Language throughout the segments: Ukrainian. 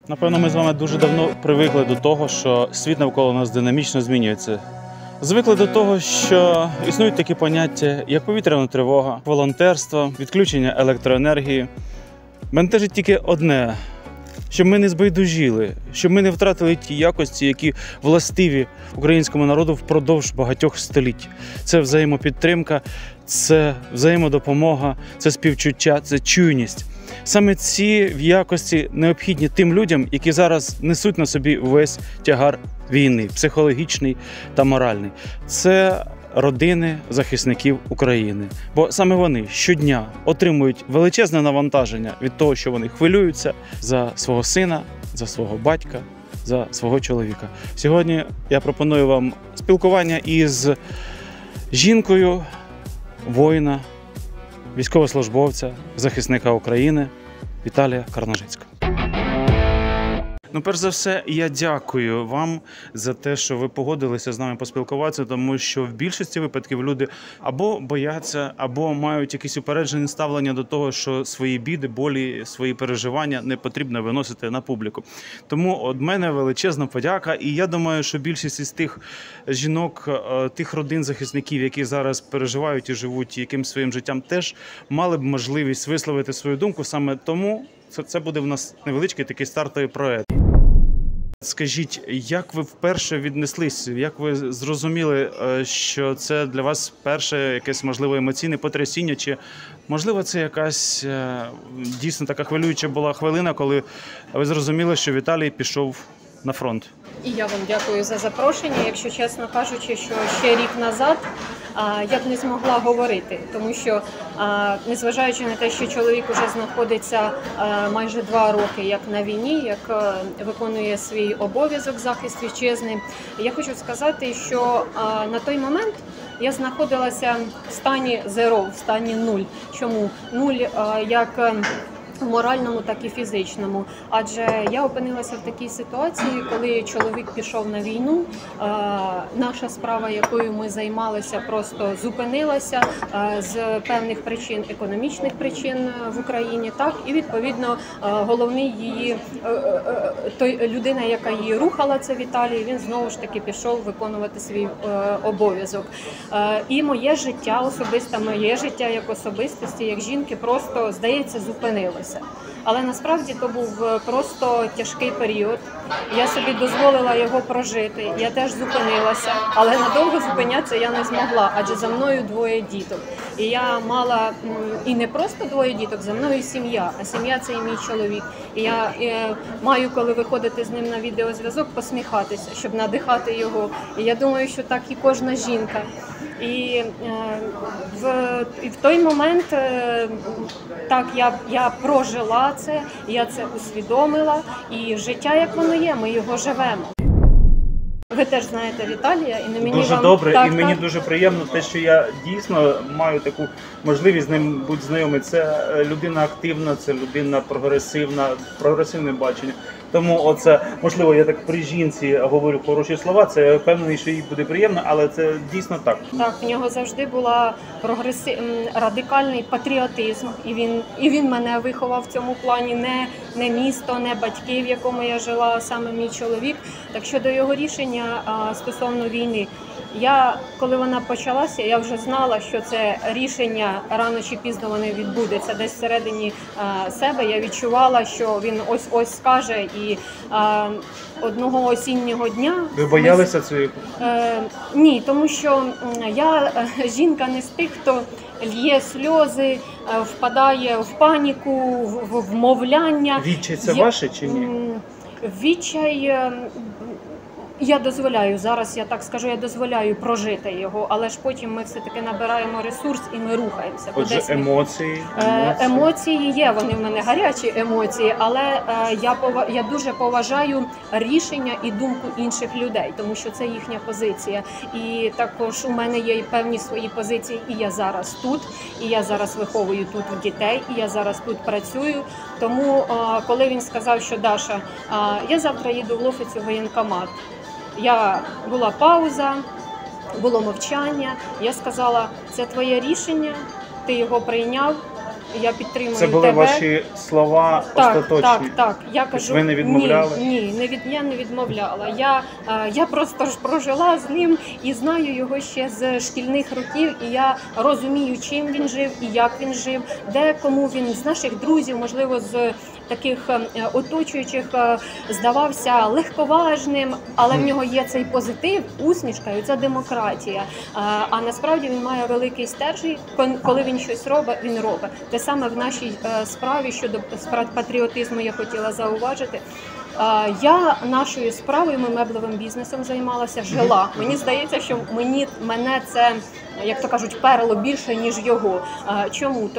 Напевно, ми з вами дуже давно привикли до того, що світ навколо нас динамічно змінюється. Звикли до того, що існують такі поняття, як повітряна тривога, волонтерство, відключення електроенергії. Бентежить тільки одне – щоб ми не збайдужили, щоб ми не втратили ті якості, які властиві українському народу впродовж багатьох століть. Це взаємопідтримка, це взаємодопомога, це співчуття, це чуйність. Саме ці якості необхідні тим людям, які зараз несуть на собі весь тягар війни, психологічний та моральний. Це родини захисників України. Бо саме вони щодня отримують величезне навантаження від того, що вони хвилюються за свого сина, за свого батька, за свого чоловіка. Сьогодні я пропоную вам спілкування із жінкою, воїна, військовослужбовця, захисника України Віталія Карнажицького. Перш за все, я дякую вам за те, що ви погодилися з нами поспілкуватися, тому що в більшості випадків люди або бояться, або мають якісь упереджені ставлення до того, що свої біди, болі, свої переживання не потрібно виносити на публіку. Тому від мене величезна подяка, і я думаю, що більшість із тих жінок, тих родин захисників, які зараз переживають і живуть якимсь своїм життям, теж мали б можливість висловити свою думку. Саме тому це буде в нас невеличкий такий стартовий проект. Скажіть, як ви вперше віднеслись, як ви зрозуміли, що це для вас перше якесь, можливо, емоційне потрясіння, чи, можливо, це якась дійсно така хвилююча була хвилина, коли ви зрозуміли, що Віталій пішов на фронт? І я вам дякую за запрошення. Якщо чесно кажучи, що ще рік назад я б не змогла говорити, тому що, незважаючи на те, що чоловік вже знаходиться майже 2 роки як на війні, як виконує свій обов'язок, захист вітчизни, я хочу сказати, що на той момент я знаходилася в стані зеро, в стані нуль. Чому? Нуль як в моральному, так і фізичному. Адже я опинилася в такій ситуації, коли чоловік пішов на війну, наша справа, якою ми займалися, просто зупинилася з певних причин, економічних причин в Україні, так, і відповідно головний її, людина, яка її рухала, це Віталій, він знову ж таки пішов виконувати свій обов'язок. І моє життя особисте, моє життя як особистості, як жінки, просто, здається, зупинилося. Але насправді то був просто тяжкий період. Я собі дозволила його прожити. Я теж зупинилася, але надовго зупинятися я не змогла, адже за мною 2 діток. І я мала і не просто 2 діток, за мною сім'я, а сім'я – це і мій чоловік. І я маю, коли виходити з ним на відеозв'язок, посміхатися, щоб надихати його. І я думаю, що так і кожна жінка. І в той момент так я прожила це, я це усвідомила, і життя як воно є, ми його живемо. Ви теж знаєте Віталія, і мені дуже вам... добре, так, і мені так. дуже приємно те, що я дійсно маю таку можливість з ним бути знайомий. Це людина активна, це людина прогресивна, прогресивне бачення. Тому оце, можливо, я так при жінці говорю хороші слова, це я впевнений, що їй буде приємно, але це дійсно так. Так, в нього завжди була радикальний патріотизм, і він мене виховав в цьому плані, не місто, не батьки, в якому я жила, а саме мій чоловік. Так що до його рішення стосовно війни, коли вона почалася, я вже знала, що це рішення рано чи пізно воно відбудеться. Десь всередині себе я відчувала, що він ось скаже, і одного осіннього дня... Ви боялися цієї? Ні, тому що я жінка не з тих, хто л'є сльози, впадає в паніку, в вмовляння. Відчай це ваше чи ні? Відчай... Я дозволяю, зараз я так скажу, я дозволяю прожити його, але ж потім ми все-таки набираємо ресурс і ми рухаємося. Отже, емоції? Емоції є, вони в мене гарячі емоції, але я дуже поважаю рішення і думку інших людей, тому що це їхня позиція. І також у мене є певні свої позиції, і я зараз тут, і я зараз виховую тут дітей, і я зараз тут працюю. Тому, коли він сказав, що Даша, я завтра їду в Лофицю в воєнкомат, була пауза, було мовчання. Я сказала, це твоє рішення, ти його прийняв, я підтримую Це були тебе. ваші слова остаточні? Так. Я кажу, ви не відмовляли? Я не відмовляла. Я просто ж прожила з ним і знаю його ще з шкільних років, і я розумію, чим він жив і як він жив, де кому він з наших друзів, можливо, з таких оточуючих здавався легковажним, але в нього є цей позитив, усмішка і це демократія. А насправді він має великий стержень, коли він щось робить, він робить. Те саме в нашій справі щодо патріотизму я хотіла зауважити. Я нашою справою, ми меблевим бізнесом займалася, жила. Мені здається, що мене це, як то кажуть, перло більше, ніж його. Чому?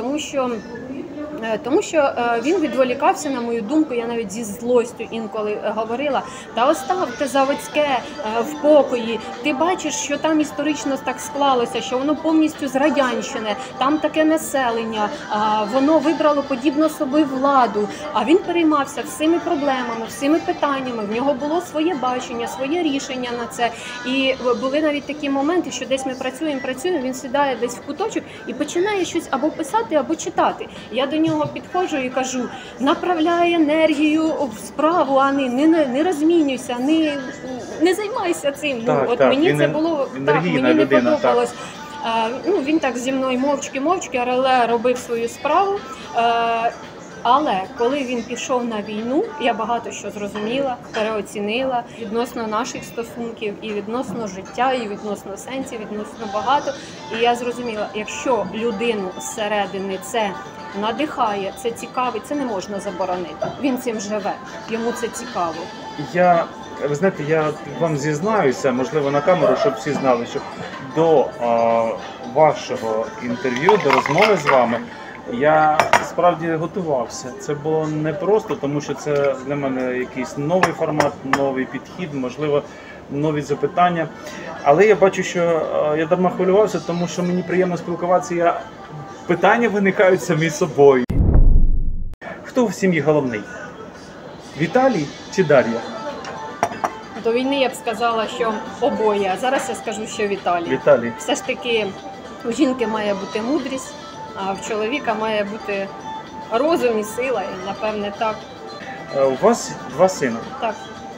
Тому що він відволікався, на мою думку, я навіть зі злостю інколи говорила, та оставте заводське в покої, ти бачиш, що там історично так склалося, що воно повністю з радянщини, там таке населення, воно вибрало подібну собі владу, а він переймався всіми проблемами, всіми питаннями, в нього було своє бачення, своє рішення на це. І були навіть такі моменти, що десь ми працюємо, він сідає десь в куточок і починає щось або писати, або читати. Я до нього підходжу і кажу, направляй енергію в справу, а не розмінюйся, не займайся цим. Мені це було мені не подобалось. Він так зі мною мовчки, але робив свою справу. Але коли він пішов на війну, я багато що зрозуміла, переоцінила відносно наших стосунків, і відносно життя, і відносно сенсів, відносно багато. І я зрозуміла, якщо людину зсередини це надихає, це цікавить, це не можна заборонити. Він цим живе, йому це цікаво. Ви знаєте, я вам зізнаюся, можливо, на камеру, щоб всі знали, що до вашого інтерв'ю, до розмови з вами, я справді готувався. Це було непросто, тому що це для мене якийсь новий формат, новий підхід, можливо, нові запитання. Але я бачу, що я дарма хвилювався, тому що мені приємно спілкуватися. Питання виникають самі собою. Хто в сім'ї головний? Віталій чи Дар'я? До війни я б сказала, що обоє, а зараз я скажу, що Віталій. Все ж таки у жінки має бути мудрість, а в чоловіка має бути розум і сила, і напевне так. У вас 2 сини? Так.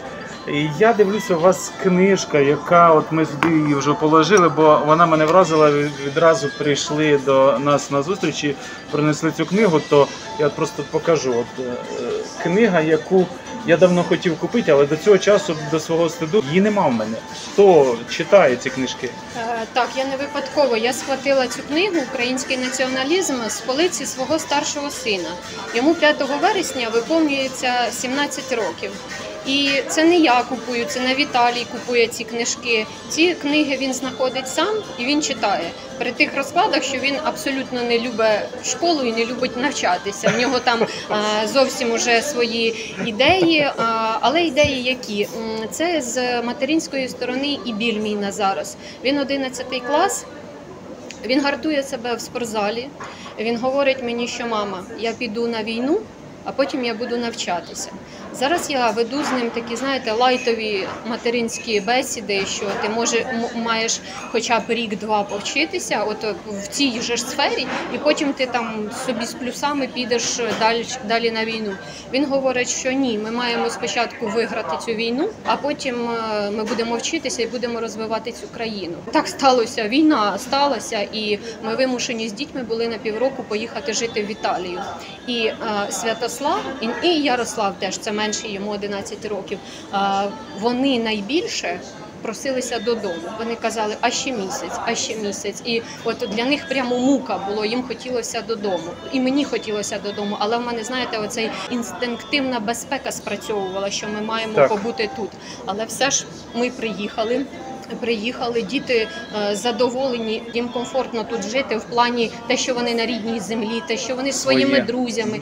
І я дивлюся, у вас книжка, яка, от ми сюди її вже положили, бо вона мене вразила, відразу прийшли до нас на зустріч і принесли цю книгу, то я просто покажу. От, книга, яку я давно хотів купити, але до цього часу, до свого стиду, її нема в мене. Хто читає ці книжки? Так, я не випадково. Я схватила цю книгу «Український націоналізм» з полиці свого старшого сина. Йому 5 вересня виповнюється 17 років. І це не я купую, це не Віталій купує ці книжки. Ці книги він знаходить сам і він читає. При тих розкладах, що він абсолютно не любить школу і не любить навчатися. В нього там зовсім уже свої ідеї, але ідеї які? Це з материнської сторони і біль мій на зараз. Він 11 клас, він гартує себе в спортзалі. Він говорить мені, що мама, я піду на війну, а потім я буду навчатися. Зараз я веду з ним такі, знаєте, лайтові материнські бесіди, що ти маєш хоча б рік-два повчитися от в цій же ж сфері, і потім ти там собі з плюсами підеш далі на війну. Він говорить, що ні, ми маємо спочатку виграти цю війну, а потім ми будемо вчитися і будемо розвивати цю країну. Так сталося, війна сталася, і ми вимушені з дітьми були на півроку поїхати жити в Італію. І Святослав, і Ярослав теж, це менше йому 11 років, вони найбільше просилися додому. Вони казали, а ще місяць. І от для них прямо мука було, їм хотілося додому. І мені хотілося додому, але в мене, знаєте, оцей інстинктивна безпека спрацьовувала, що ми маємо побути тут. Але все ж ми приїхали, діти задоволені, їм комфортно тут жити в плані те, що вони на рідній землі, те, що вони зі своїми друзями,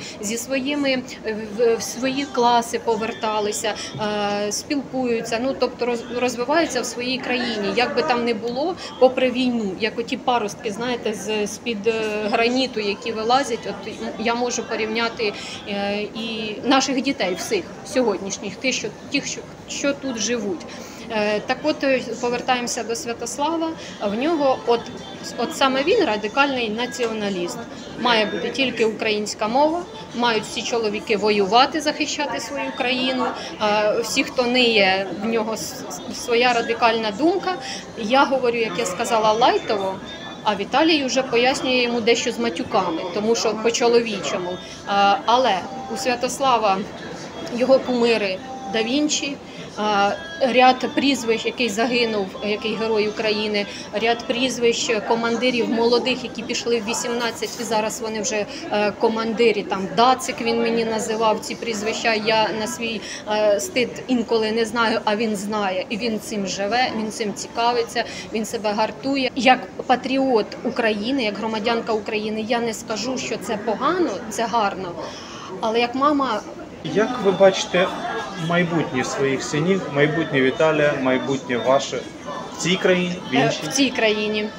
в свої класи поверталися, спілкуються, тобто розвиваються в своїй країні. Як би там не було, попри війну, як оті паростки, знаєте, з-під граніту, які вилазять, от я можу порівняти і наших дітей всіх сьогоднішніх, тих, що тут живуть. Так от, повертаємося до Святослава. В нього от саме він радикальний націоналіст. Має бути тільки українська мова, мають всі чоловіки воювати, захищати свою країну. Всі, хто ниє, в нього своя радикальна думка. Я говорю, як я сказала, лайтово, а Віталій вже пояснює йому дещо з матюками, тому що по-чоловічому. Але у Святослава його кумири да Вінчі, ряд прізвищ, який загинув, який герой України, ряд прізвищ командирів молодих, які пішли в 18, і зараз вони вже командирі. Там Дацик він мені називав ці прізвища, я на свій стид інколи не знаю, а він знає. І він цим живе, він цим цікавиться, він себе гартує. Як патріот України, як громадянка України, я не скажу, що це погано, це гарно. Але як мама... Як ви бачите майбутнє своїх синів, майбутнє Віталія, майбутнє ваше в цій країні, в іншій? В цій країні.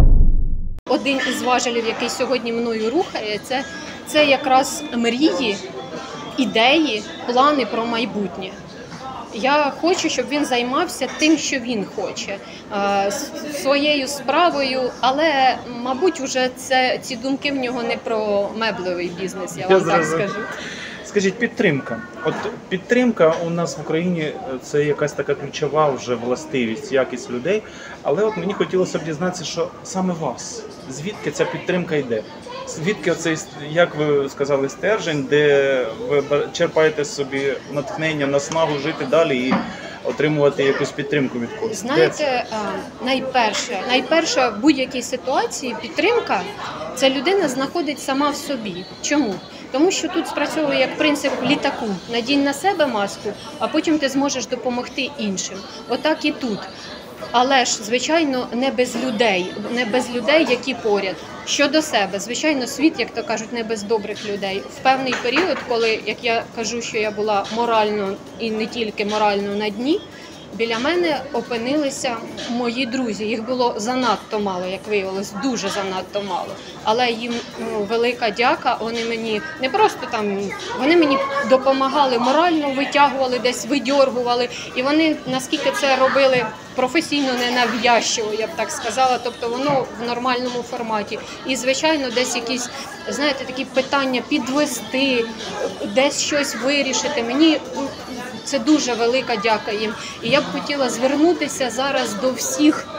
Один із важелів, який сьогодні мною рухає, це якраз мрії, ідеї, плани про майбутнє. Я хочу, щоб він займався тим, що він хоче, своєю справою, але, мабуть, вже ці думки в нього не про меблевий бізнес, я вам так скажу. Скажіть, підтримка. От підтримка у нас в Україні – це якась така ключова вже властивість, якість людей. Але от мені хотілося б дізнатися, що саме вас, звідки ця підтримка йде? Звідки оцей, як ви сказали, стержень, де ви черпаєте собі натхнення, наснагу жити далі і отримувати якусь підтримку від когось? Знаєте, найперше в будь-якій ситуації підтримка – це людина знаходить сама в собі. Чому? Тому що тут спрацьовує як принцип літаку. Надінь на себе маску, а потім ти зможеш допомогти іншим. Отак і тут. Але ж, звичайно, не без людей, які поряд. Щодо себе, звичайно, світ, як то кажуть, не без добрих людей. В певний період, коли, як я кажу, що я була морально і не тільки морально на дні, біля мене опинилися мої друзі. Їх було занадто мало, як виявилось, дуже занадто мало. Але їм велика дяка, вони мені не просто там, вони мені допомагали морально, витягували десь, видьоргували. І вони, наскільки це робили професійно, ненав'язчиво, я б так сказала, тобто воно в нормальному форматі. І, звичайно, десь якісь, знаєте, такі питання підвести, десь щось вирішити. Мені це дуже велика дяка їм. І я б хотіла звернутися зараз до всіх,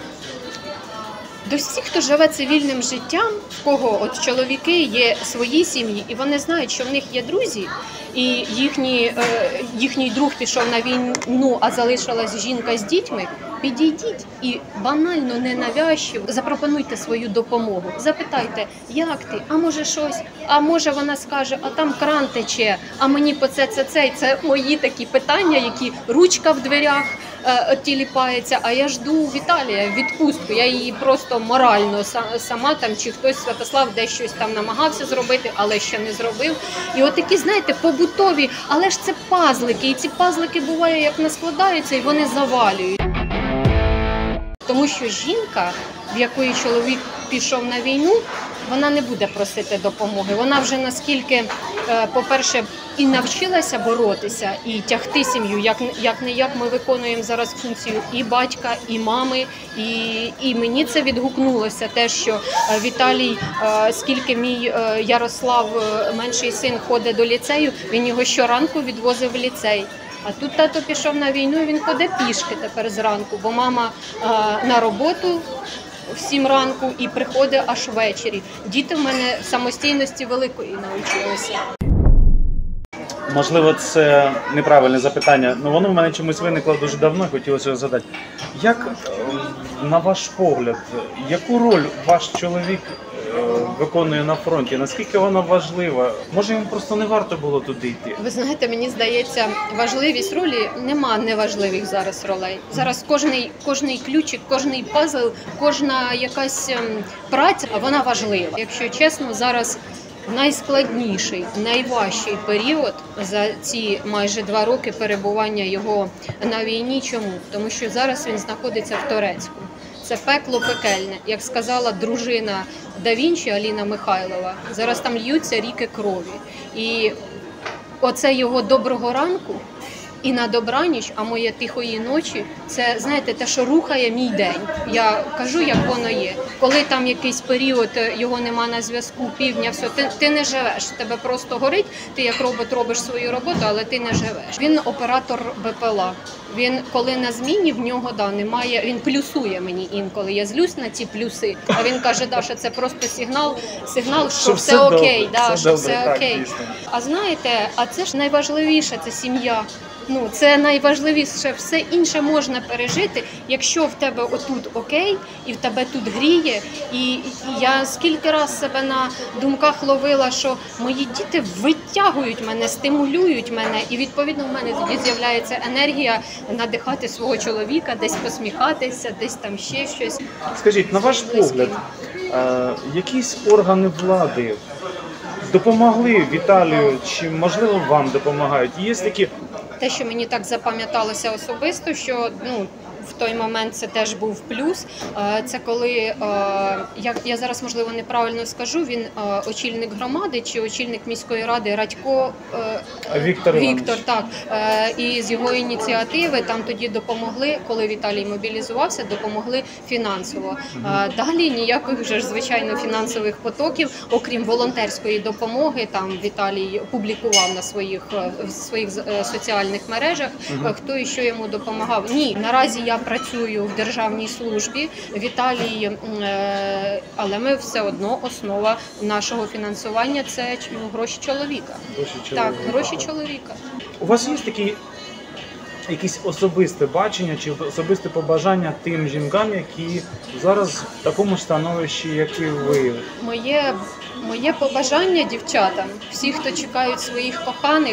хто живе цивільним життям, в кого от чоловіки є свої сім'ї, і вони знають, що в них є друзі, і їхній друг пішов на війну, а залишилась жінка з дітьми. Підійдіть і банально, ненавязчиво запропонуйте свою допомогу. Запитайте, як ти, а може щось, а може вона скаже, а там кран тече, а мені по це. І це мої такі питання, які ручка в дверях тіліпається, а я жду Віталія відпустку. Я її просто морально сама там, чи хтось, Святослав, десь щось там намагався зробити, але ще не зробив. І от такі, знаєте, побутові, але ж це пазлики, і ці пазлики буває, як не складаються, і вони завалюють. Тому що жінка, в якої чоловік пішов на війну, вона не буде просити допомоги. Вона вже наскільки, по-перше, і навчилася боротися, і тягти сім'ю. Як-не-як ми виконуємо зараз функцію і батька, і мами. І мені це відгукнулося, те, що Віталій, скільки мій Ярослав, менший син, ходить до ліцею, він його щоранку відвозив в ліцей. А тут тато пішов на війну, і він ходить пішки тепер зранку, бо мама на роботу в 7 ранку і приходить аж ввечері. Діти в мене самостійності великої навчилися. Можливо, це неправильне запитання, але воно в мене чомусь виникло дуже давно, хотілося його задати. Як, на ваш погляд, яку роль ваш чоловік виконує на фронті? Наскільки вона важлива? Може, йому просто не варто було туди йти? Ви знаєте, мені здається, важливість ролі, нема неважливих зараз ролей. Зараз кожний ключик, кожний пазл, кожна якась праця, вона важлива. Якщо чесно, зараз найскладніший, найважчий період за ці майже 2 роки перебування його на війні. Чому? Тому що зараз він знаходиться в Торецьку. Це пекло пекельне. Як сказала дружина да Вінчі Аліна Михайлова, зараз там льються ріки крові. І оце його доброго ранку, І на добраніч, а моє тихої ночі, це, знаєте, те, що рухає мій день. Я кажу, як воно є. Коли там якийсь період, його нема на зв'язку, півдня, все, ти не живеш, тебе просто горить, ти як робот робиш свою роботу, але ти не живеш. Він оператор БПЛА. Він, коли на зміні, в нього немає, він плюсує мені інколи. Я злюсь на ці плюси, а він каже, Даша, це просто сигнал, що все окей, що все окей. А знаєте, а це ж найважливіше, це сім'я. Це найважливіше, все інше можна пережити, якщо в тебе отут окей, і в тебе тут гріє. І я скільки раз себе на думках ловила, що мої діти витягують мене, стимулюють мене, і відповідно в мене тоді з'являється енергія надихати свого чоловіка, десь посміхатися, десь там ще щось. Скажіть, на ваш погляд, якісь органи влади допомогли Віталію, чи можливо вам допомагають? Є такі... Те, що мені так запам'яталося особисто, що в той момент це теж був плюс. Це коли, я зараз, можливо, неправильно скажу, він очільник громади чи очільник міської ради Радько Віктор, так. І з його ініціативи там тоді допомогли, коли Віталій мобілізувався, допомогли фінансово. Далі ніяких вже ж, звичайно, фінансових потоків, окрім волонтерської допомоги, там Віталій публікував на своїх соціальних мережах, хто і що йому допомагав. Ні, наразі я працюю в державній службі, Віталій, але ми все одно, основа нашого фінансування – це гроші чоловіка. Так, гроші чоловіка. У вас є такі якісь особисте бачення чи особисте побажання тим жінкам, які зараз в такому становищі, як і ви? Моє побажання дівчатам, всі, хто чекають своїх коханих,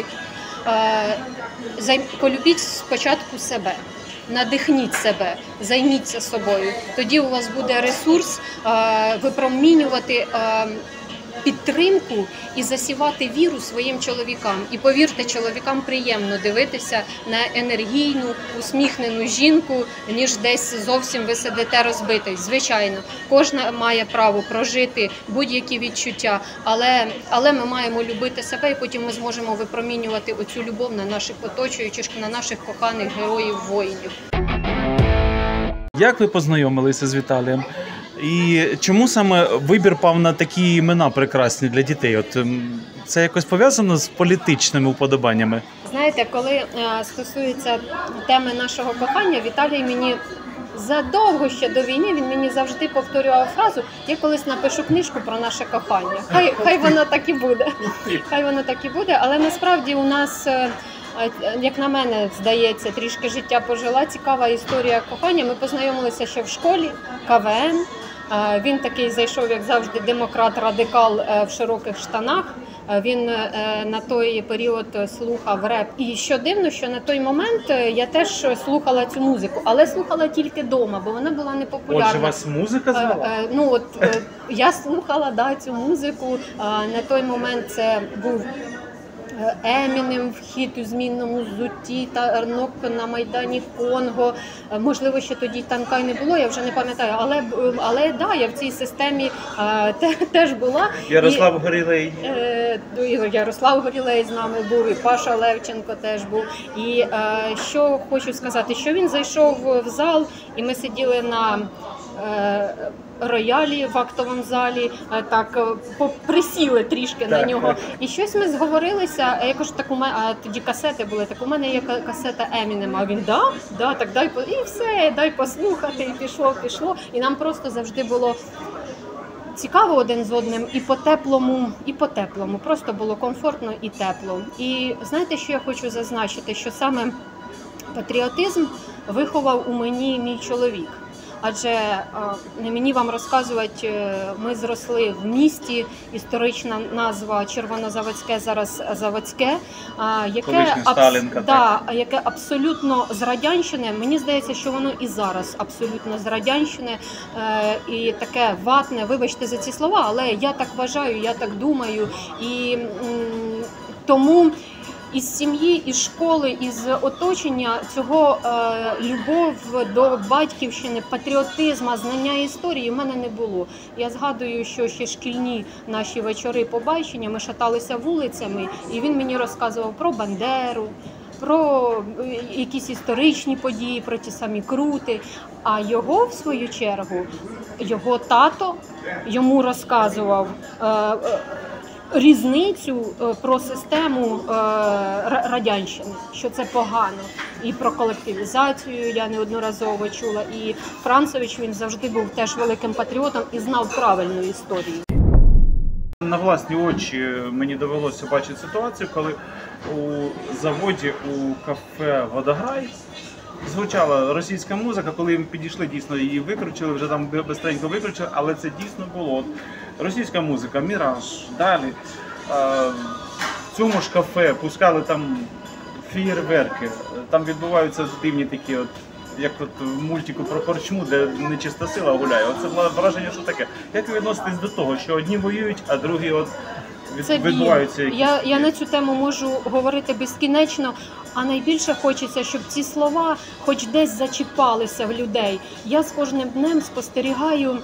полюбіть спочатку себе. Надихніть себе, займіться собою. Тоді у вас буде ресурс випромінювати підтримку і засівати віру своїм чоловікам. І повірте, чоловікам приємно дивитися на енергійну, усміхнену жінку, ніж десь зовсім ви сидите розбитий. Звичайно, кожна має право прожити будь-які відчуття, але ми маємо любити себе, і потім ми зможемо випромінювати оцю любов на наших оточуючих, на наших коханих героїв-воїнів. Як ви познайомилися з Віталієм? І чому саме вибір пав на такі імена прекрасні для дітей? Це якось пов'язано з політичними уподобаннями? Знаєте, коли стосується теми нашого кохання, Віталій мені задовго ще до війни, він мені завжди повторював фразу: я колись напишу книжку про наше кохання. Хай воно так і буде. Хай воно так і буде, але насправді у нас, як на мене, здається, трішки життя пожила, цікава історія кохання. Ми познайомилися ще в школі, КВН. Він такий зайшов, як завжди, демократ-радикал в широких штанах. Він на той період слухав реп. І що дивно, що на той момент я теж слухала цю музику, але слухала тільки вдома, бо вона була непопулярна. Отже, вас музика звала? Я слухала цю музику. На той момент це був Емінем, вхід у змінному взутті, Тарнок на Майдані Конго. Можливо, ще тоді танка й не було, я вже не пам'ятаю. Але я в цій системі теж була. Ярослав Горілей. Ярослав Горілей з нами був, і Паша Левченко теж був. І що хочу сказати, що він зайшов в зал, і ми сиділи на роялі в актовому залі, так присіли трішки на нього. І щось ми зговорилися, я кажу, тоді касети були, так у мене є касета Емінема. А він, так дай, і все, дай послухати, і пішло. І нам просто завжди було цікаво один з одним, і по-теплому. Просто було комфортно і тепло. І знаєте, що я хочу зазначити? Що саме патріотизм виховав у мені мій чоловік. Адже не мені вам розказувати, ми зросли в місті, історична назва Червонозаводське, зараз Заводське, яке абсолютно з радянщини. Мені здається, що воно і зараз абсолютно з радянщини, і таке ватне, вибачте за ці слова, але я так вважаю, я так думаю, і тому із сім'ї, із школи, із оточення цього любов до батьківщини, патріотизму, знання історії в мене не було. Я згадую, що ще шкільні наші вечори побачення, ми шаталися вулицями, і він мені розказував про Бандеру, про якісь історичні події, про ті самі Крути. А його, в свою чергу, його тато йому розказував різницю про систему радянщини, що це погано. І про колективізацію я неодноразово чула. І Францович, він завжди був теж великим патріотом і знав правильну історію. На власні очі мені довелося бачити ситуацію, коли у заводі, у кафе «Водограй» звучала російська музика, коли ми підійшли, дійсно її виключили, вже там бистренько виключили, але це дійсно було. Російська музика, «Міраж», далі. В цьому ж кафе пускали там феєрверки, там відбуваються дивні такі, як в мультику про корчму, де нечиста сила гуляє. Оце було враження, що таке. Як ви відноситесь до того, що одні воюють, а другі відбуваються якісь? Я на цю тему можу говорити безкінечно, а найбільше хочеться, щоб ці слова хоч десь зачіпалися в людей. Я з кожним днем спостерігаю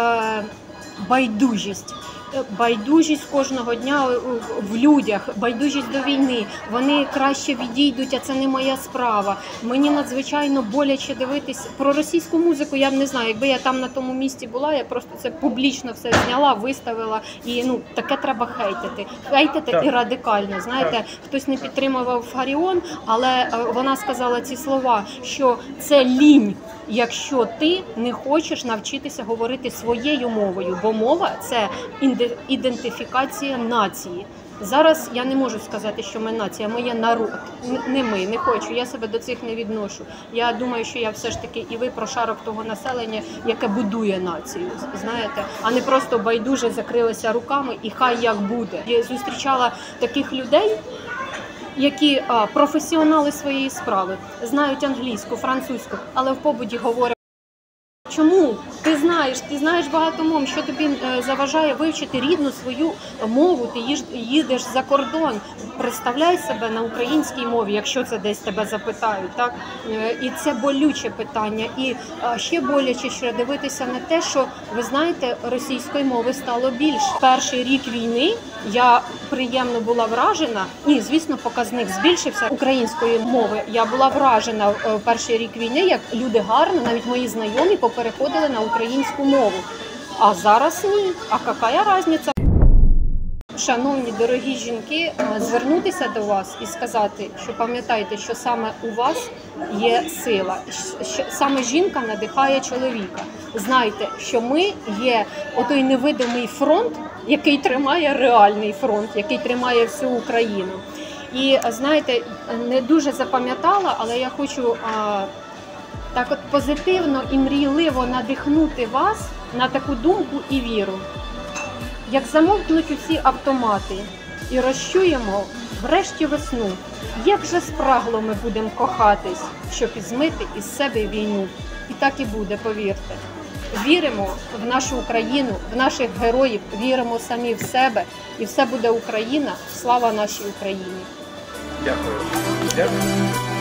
байдужість. Байдужість кожного дня в людях, байдужість до війни. Вони краще відійдуть, а це не моя справа. Мені надзвичайно боляче дивитись про російську музику. Я б не знаю, якби я там на тому місці була, я просто це публічно все зняла, виставила. І таке треба хейтити. Хейтити і радикально. Знаєте, хтось не підтримував Фаріон, але вона сказала ці слова, що це лінь, якщо ти не хочеш навчитися говорити своєю мовою, бо мова – це ідентифікація нації. Зараз я не можу сказати, що ми нація, ми є народ. Не ми, не хочу, я себе до цих не відношу. Я думаю, що я все ж таки і ви прошарок того населення, яке будує націю, знаєте, а не просто байдуже закрилися руками і хай як буде. Я зустрічала таких людей, які професіонали своєї справи, знають англійську, французьку, але в побуті говорять. Чому? Ти знаєш багато мов, що тобі заважає вивчити рідну свою мову, ти їдеш за кордон, представляй себе на українській мові, якщо це десь тебе запитають, так? І це болюче питання. І ще боляче, що дивитися на те, що, ви знаєте, російської мови стало більше. Перший рік війни я приємно була вражена, звісно, показник збільшився української мови. Я була вражена в перший рік війни, як люди гарно, навіть мої знайомі, переходили на українську мову. А зараз ні. А яка різниця? Шановні, дорогі жінки, звернутися до вас і сказати, що пам'ятайте, що саме у вас є сила. Що саме жінка надихає чоловіка. Знайте, що ми є отой невидимий фронт, який тримає реальний фронт, який тримає всю Україну. І, знаєте, не дуже запам'ятала, але я хочу так от позитивно і мрійливо надихнути вас на таку думку і віру. Як замовкнуть усі автомати і розчуємо врешті весну, як же спрагло ми будемо кохатись, щоб змити із себе війну. І так і буде, повірте. Віримо в нашу Україну, в наших героїв, віримо самі в себе, і все буде Україна. Слава нашій Україні! Дякую. Дякую.